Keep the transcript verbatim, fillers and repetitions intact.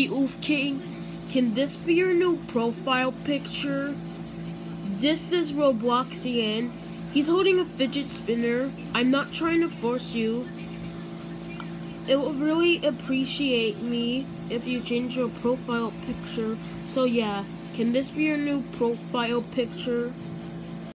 Hey Oof King, can this be your new profile picture? This is Robloxian. He's holding a fidget spinner. I'm not trying to force you. It will really appreciate me if you change your profile picture. So yeah, can this be your new profile picture?